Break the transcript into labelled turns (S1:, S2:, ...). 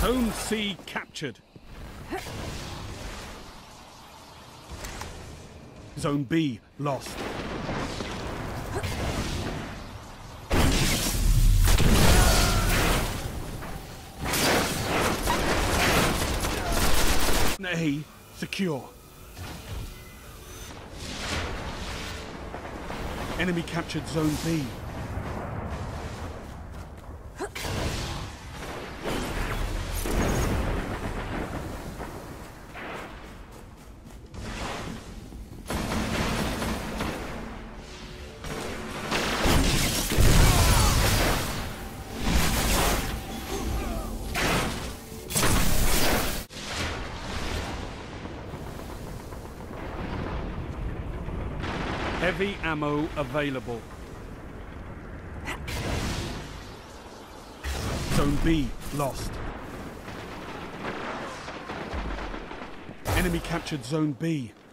S1: Zone C captured. Zone B lost. A secure. Enemy captured Zone B. Heavy ammo available. Zone B lost. Enemy captured Zone B.